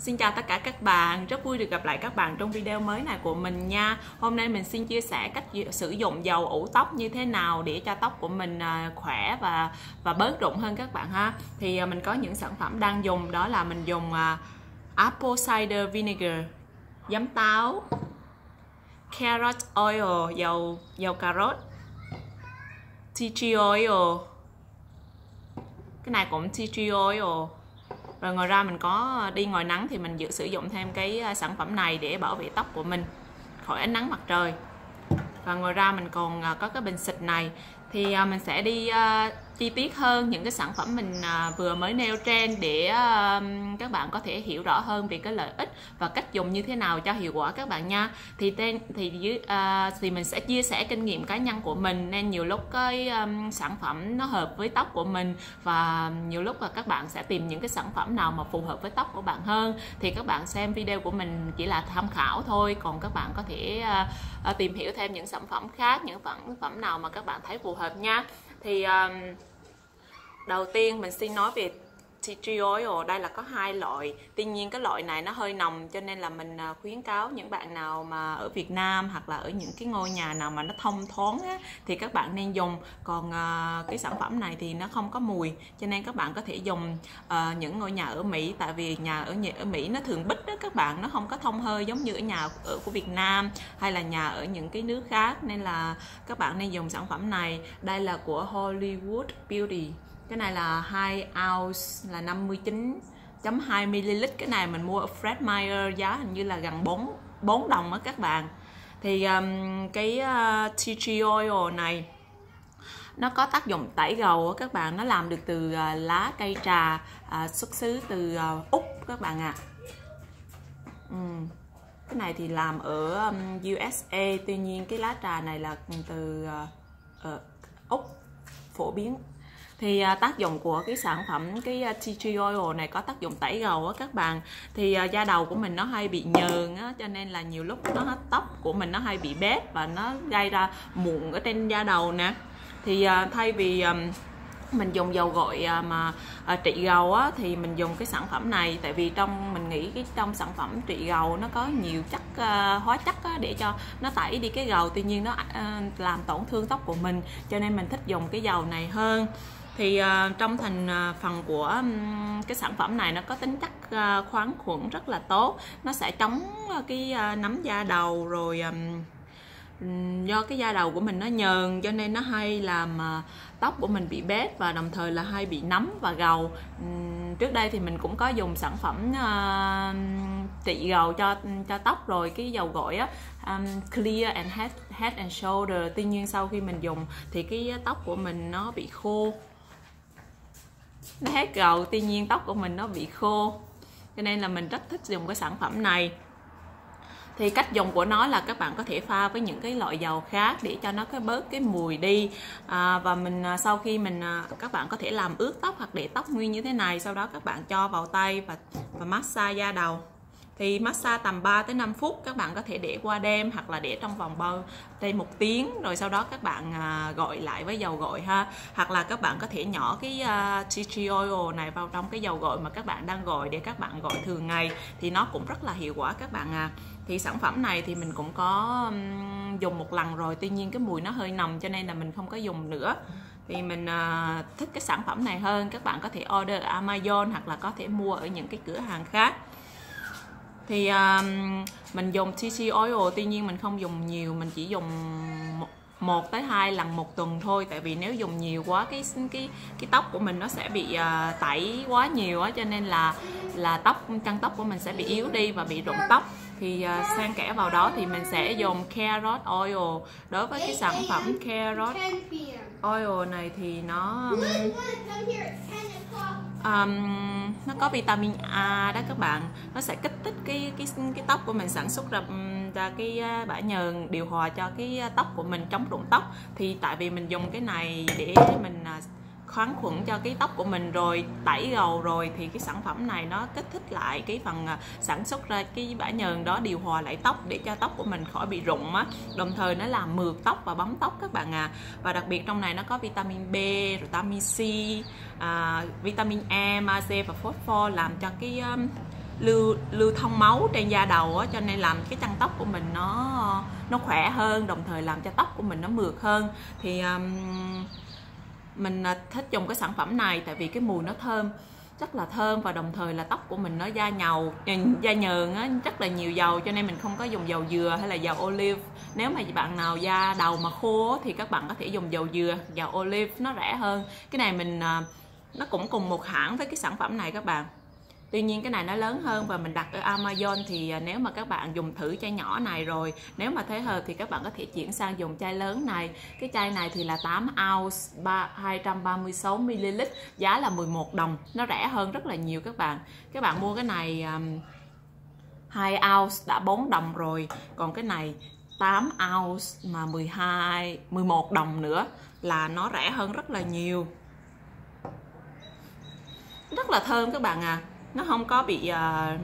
Xin chào tất cả các bạn, rất vui được gặp lại các bạn trong video mới này của mình nha. Hôm nay mình xin chia sẻ cách sử dụng dầu ủ tóc như thế nào để cho tóc của mình khỏe và bớt rụng hơn các bạn ha. Thì mình có những sản phẩm đang dùng, đó là mình dùng apple cider vinegar, giấm táo, carrot oil, dầu cà rốt, tea tree oil, cái này cũng tea tree oil. Rồi ngoài ra mình có đi ngoài nắng thì mình sử dụng thêm cái sản phẩm này để bảo vệ tóc của mình khỏi ánh nắng mặt trời. Và ngoài ra mình còn có cái bình xịt này, thì mình sẽ đi chi tiết hơn những cái sản phẩm mình vừa mới nêu trên để các bạn có thể hiểu rõ hơn về cái lợi ích và cách dùng như thế nào cho hiệu quả các bạn nha. Thì mình sẽ chia sẻ kinh nghiệm cá nhân của mình, nên nhiều lúc cái sản phẩm nó hợp với tóc của mình, và nhiều lúc là các bạn sẽ tìm những cái sản phẩm nào mà phù hợp với tóc của bạn hơn. Thì các bạn xem video của mình chỉ là tham khảo thôi, còn các bạn có thể tìm hiểu thêm những sản phẩm khác, những sản phẩm nào mà các bạn thấy phù hợp nha. Thì đầu tiên mình xin nói về tea tree oil. Đây là có hai loại, tuy nhiên cái loại này nó hơi nồng, cho nên là mình khuyến cáo những bạn nào mà ở Việt Nam hoặc là ở những cái ngôi nhà nào mà nó thông thoáng á, thì các bạn nên dùng. Còn cái sản phẩm này thì nó không có mùi, cho nên các bạn có thể dùng những ngôi nhà ở Mỹ, tại vì nhà ở Mỹ nó thường bít đó các bạn, nó không có thông hơi giống như ở nhà của Việt Nam hay là nhà ở những cái nước khác, nên là các bạn nên dùng sản phẩm này. Đây là của Hollywood Beauty, cái này là 2 ounce là 59.2 ml. Cái này mình mua ở Fred Meyer, giá hình như là gần 4 đồng á các bạn. Thì cái tea tree oil này nó có tác dụng tẩy gầu á các bạn, nó làm được từ lá cây trà xuất xứ từ Úc các bạn ạ. Cái này thì làm ở USA, tuy nhiên cái lá trà này là từ Úc phổ biến. Thì tác dụng của cái sản phẩm cái tea tree oil này có tác dụng tẩy gầu á các bạn. Thì da đầu của mình nó hay bị nhờn á, cho nên là nhiều lúc tóc của mình nó hay bị bết và nó gây ra mụn ở trên da đầu nè. Thì thay vì mình dùng dầu gội mà trị gầu á, thì mình dùng cái sản phẩm này, tại vì mình nghĩ trong sản phẩm trị gầu nó có nhiều chất hóa chất á, để cho nó tẩy đi cái gầu, tuy nhiên nó làm tổn thương tóc của mình, cho nên mình thích dùng cái dầu này hơn. Thì trong thành phần của cái sản phẩm này nó có tính chất khoáng khuẩn rất là tốt, nó sẽ chống cái nấm da đầu. Rồi do cái da đầu của mình nó nhờn, cho nên nó hay làm tóc của mình bị bết và đồng thời là hay bị nấm và gầu. Trước đây thì mình cũng có dùng sản phẩm trị gầu cho tóc rồi, cái dầu gội á, Clear and Head and Shoulder. Tuy nhiên sau khi mình dùng thì cái tóc của mình nó bị khô, nó hết gầu, tuy nhiên tóc của mình nó bị khô, cho nên là mình rất thích dùng cái sản phẩm này. Thì cách dùng của nó là các bạn có thể pha với những cái loại dầu khác để cho nó bớt cái mùi đi. Và sau khi các bạn có thể làm ướt tóc hoặc để tóc nguyên như thế này, sau đó các bạn cho vào tay và massage da đầu. Thì massage tầm 3 tới 5 phút, các bạn có thể để qua đêm hoặc là để trong vòng trên 1 tiếng, rồi sau đó các bạn gội lại với dầu gội ha. Hoặc là các bạn có thể nhỏ cái tea tree oil này vào trong cái dầu gội mà các bạn đang gội để các bạn gội thường ngày, thì nó cũng rất là hiệu quả các bạn à. Thì sản phẩm này thì mình cũng có dùng một lần rồi, tuy nhiên cái mùi nó hơi nồng cho nên là mình không có dùng nữa. Thì mình thích cái sản phẩm này hơn. Các bạn có thể order ở Amazon hoặc là có thể mua ở những cái cửa hàng khác. Thì mình dùng tea tree oil, tuy nhiên mình không dùng nhiều, mình chỉ dùng 1 tới 2 lần một tuần thôi, tại vì nếu dùng nhiều quá cái tóc của mình nó sẽ bị tẩy quá nhiều á, cho nên là chân tóc của mình sẽ bị yếu đi và bị rụng tóc. Thì xen kẽ vào đó thì mình sẽ dùng carrot oil. Đối với cái sản phẩm carrot oil này thì nó có vitamin A đó các bạn, nó sẽ kích thích cái tóc của mình sản xuất ra cái bã nhờn, điều hòa cho cái tóc của mình, chống rụng tóc. Thì tại vì mình dùng cái này để mình khoáng khuẩn cho cái tóc của mình rồi tẩy gầu rồi, thì cái sản phẩm này nó kích thích lại cái phần sản xuất ra cái bã nhờn đó, điều hòa lại tóc để cho tóc của mình khỏi bị rụng á, đồng thời nó làm mượt tóc và bóng tóc các bạn à. Và đặc biệt trong này nó có vitamin B, vitamin C, vitamin E, magie và phosphor, làm cho cái lưu thông máu trên da đầu á, cho nên làm cái chăn tóc của mình nó khỏe hơn, đồng thời làm cho tóc của mình nó mượt hơn. Thì mình thích dùng cái sản phẩm này tại vì cái mùi nó thơm, rất là thơm, và đồng thời là tóc của mình nó da nhờn á, rất là nhiều dầu, cho nên mình không có dùng dầu dừa hay là dầu olive. Nếu mà bạn nào da đầu mà khô thì các bạn có thể dùng dầu dừa, dầu olive nó rẻ hơn. Cái này mình nó cũng cùng một hãng với cái sản phẩm này các bạn. Tuy nhiên cái này nó lớn hơn và mình đặt ở Amazon. Thì nếu mà các bạn dùng thử chai nhỏ này rồi, nếu mà thấy hợp thì các bạn có thể chuyển sang dùng chai lớn này. Cái chai này thì là 8 ounce 236ml, giá là 11 đồng, nó rẻ hơn rất là nhiều các bạn. Các bạn mua cái này 2 ounce đã 4 đồng rồi, còn cái này 8 ounce mà 11 đồng nữa là nó rẻ hơn rất là nhiều. Rất là thơm các bạn à, nó không có bị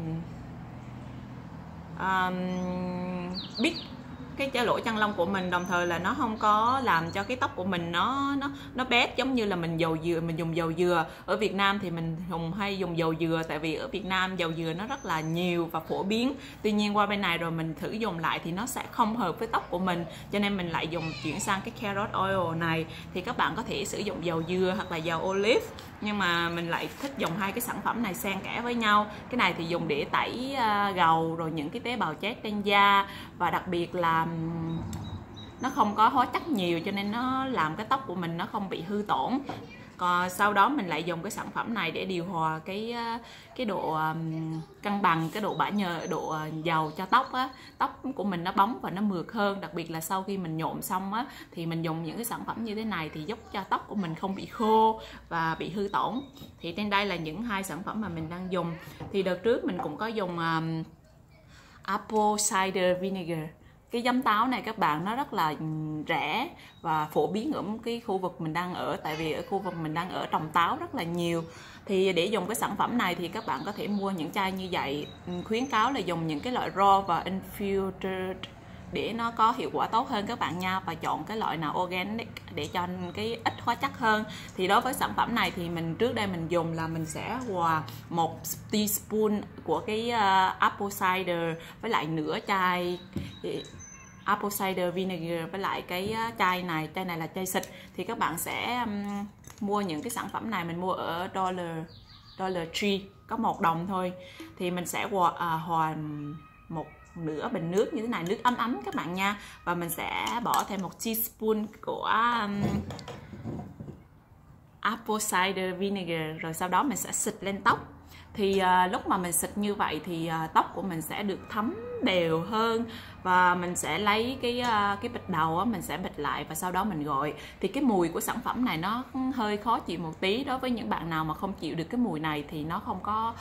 biết cái lỗ chân lông của mình, đồng thời là nó không có làm cho cái tóc của mình nó bét giống như là mình dùng dầu dừa. Ở Việt Nam thì mình hay dùng dầu dừa, tại vì ở Việt Nam dầu dừa nó rất là nhiều và phổ biến. Tuy nhiên qua bên này rồi mình thử dùng lại thì nó sẽ không hợp với tóc của mình, cho nên mình lại chuyển sang cái carrot oil này. Thì các bạn có thể sử dụng dầu dừa hoặc là dầu olive, nhưng mà mình lại thích dùng hai cái sản phẩm này xen kẽ với nhau. Cái này thì dùng để tẩy gầu rồi những cái tế bào chết trên da, và đặc biệt là nó không có hóa chất nhiều, cho nên nó làm cái tóc của mình nó không bị hư tổn. Còn sau đó mình lại dùng cái sản phẩm này để điều hòa cái độ cân bằng, cái độ dầu cho tóc á. Tóc của mình nó bóng và nó mượt hơn, đặc biệt là sau khi mình nhuộm xong á thì mình dùng những cái sản phẩm như thế này thì giúp cho tóc của mình không bị khô và bị hư tổn. Thì trên đây là những hai sản phẩm mà mình đang dùng. Thì đợt trước mình cũng có dùng apple cider vinegar. Cái giấm táo này các bạn, nó rất là rẻ và phổ biến ở cái khu vực mình đang ở, tại vì ở khu vực mình đang ở trồng táo rất là nhiều. Thì để dùng cái sản phẩm này thì các bạn có thể mua những chai như vậy. Khuyến cáo là dùng những cái loại raw và infused để nó có hiệu quả tốt hơn các bạn nha, và chọn cái loại nào organic để cho cái ít hóa chất hơn. Thì đối với sản phẩm này thì mình trước đây mình dùng là mình sẽ hòa 1 teaspoon của cái apple cider với lại nửa chai apple cider vinegar với lại cái chai này là chai xịt. Thì các bạn sẽ mua những cái sản phẩm này, mình mua ở Dollar Tree có 1 đồng thôi. Thì mình sẽ hòa một nửa bình nước như thế này, nước ấm ấm các bạn nha, và mình sẽ bỏ thêm 1 teaspoon của apple cider vinegar, rồi sau đó mình sẽ xịt lên tóc. Thì lúc mà mình xịt như vậy thì tóc của mình sẽ được thấm đều hơn, và mình sẽ lấy cái bịch đầu á, mình sẽ bịch lại và sau đó mình gội. Thì cái mùi của sản phẩm này nó hơi khó chịu một tí, đối với những bạn nào mà không chịu được cái mùi này thì nó không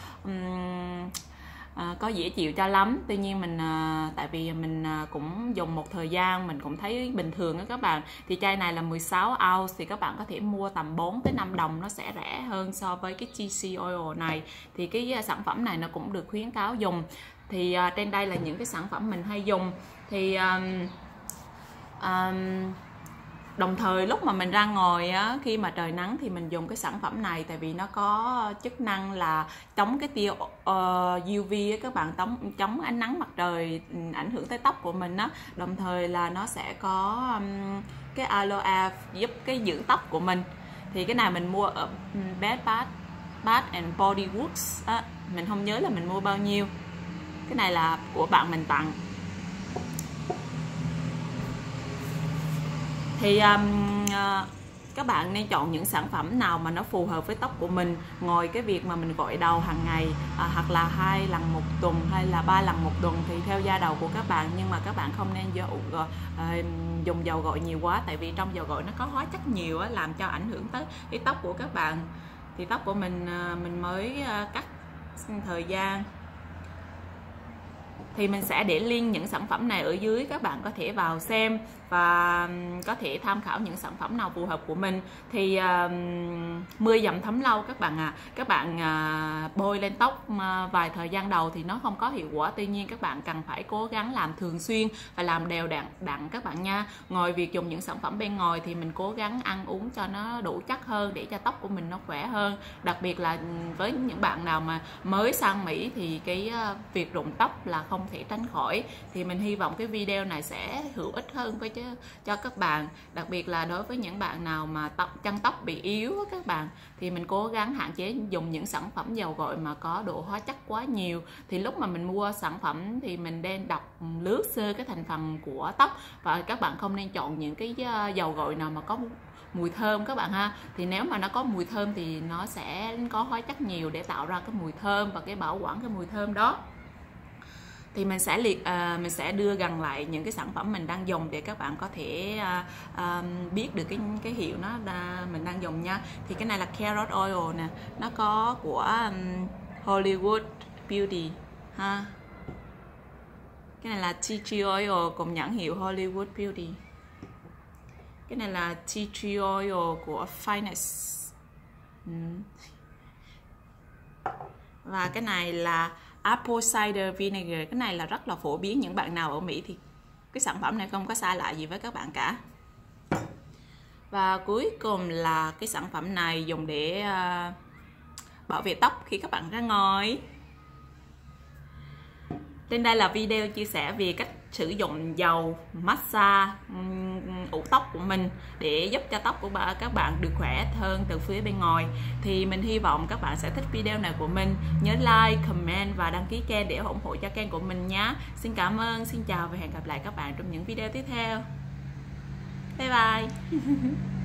có dễ chịu cho lắm. Tuy nhiên mình tại vì mình cũng dùng một thời gian mình cũng thấy bình thường đó các bạn. Thì chai này là 16 ounce thì các bạn có thể mua tầm 4 tới 5 đồng, nó sẽ rẻ hơn so với cái GC oil này. Thì cái sản phẩm này nó cũng được khuyến cáo dùng. Thì trên đây là những cái sản phẩm mình hay dùng. Thì đồng thời lúc mà mình ra ngoài á, khi mà trời nắng thì mình dùng cái sản phẩm này, tại vì nó có chức năng là chống cái tia UV á, các bạn, chống ánh nắng mặt trời ảnh hưởng tới tóc của mình á. Đồng thời là nó sẽ có cái aloe giúp cái dưỡng tóc của mình. Thì cái này mình mua ở Bed Bath and Body Works á, mình không nhớ là mình mua bao nhiêu. Cái này là của bạn mình tặng. Thì các bạn nên chọn những sản phẩm nào mà nó phù hợp với tóc của mình. Ngoài cái việc mà mình gội đầu hàng ngày hoặc là 2 lần 1 tuần hay là 3 lần 1 tuần thì theo da đầu của các bạn, nhưng mà các bạn không nên dùng dầu gội nhiều quá, tại vì trong dầu gội nó có hóa chất nhiều á, làm cho ảnh hưởng tới cái tóc của các bạn. Thì tóc của mình mới cắt thời gian Thì mình sẽ để link những sản phẩm này ở dưới, các bạn có thể vào xem và có thể tham khảo những sản phẩm nào phù hợp của mình. Thì 10 dặm thấm lâu các bạn à. Các bạn bôi lên tóc vài thời gian đầu thì nó không có hiệu quả, tuy nhiên các bạn cần phải cố gắng làm thường xuyên và làm đều đặn các bạn nha. Ngoài việc dùng những sản phẩm bên ngoài thì mình cố gắng ăn uống cho nó đủ chất hơn để cho tóc của mình nó khỏe hơn. Đặc biệt là với những bạn nào mà mới sang Mỹ thì cái việc rụng tóc là không thể tránh khỏi. Thì mình hy vọng cái video này sẽ hữu ích hơn cho các bạn. Đặc biệt là đối với những bạn nào mà chân tóc bị yếu các bạn, thì mình cố gắng hạn chế dùng những sản phẩm dầu gội mà có độ hóa chất quá nhiều. Thì lúc mà mình mua sản phẩm thì mình nên đọc lướt sơ cái thành phần của tóc, và các bạn không nên chọn những cái dầu gội nào mà có mùi thơm các bạn ha. Thì nếu mà nó có mùi thơm thì nó sẽ có hóa chất nhiều để tạo ra cái mùi thơm và cái bảo quản cái mùi thơm đó. Thì mình sẽ đưa gần lại những cái sản phẩm mình đang dùng để các bạn có thể biết được cái hiệu nó mình đang dùng nha. Thì cái này là carrot oil nè, nó có của Hollywood Beauty ha. Cái này là tea tree oil cùng nhãn hiệu Hollywood Beauty. Cái này là tea tree oil của Finest. Và cái này là apple cider vinegar. Cái này là rất là phổ biến, những bạn nào ở Mỹ thì cái sản phẩm này không có xa lạ gì với các bạn cả. Và cuối cùng là cái sản phẩm này dùng để bảo vệ tóc khi các bạn ra ngoài. Trên đây là video chia sẻ về cách sử dụng dầu massage ủ tóc của mình để giúp cho tóc của các bạn được khỏe hơn từ phía bên ngoài. Thì mình hy vọng các bạn sẽ thích video này của mình. Nhớ like, comment và đăng ký kênh để ủng hộ cho kênh của mình nhé. Xin cảm ơn, xin chào và hẹn gặp lại các bạn trong những video tiếp theo. Bye bye.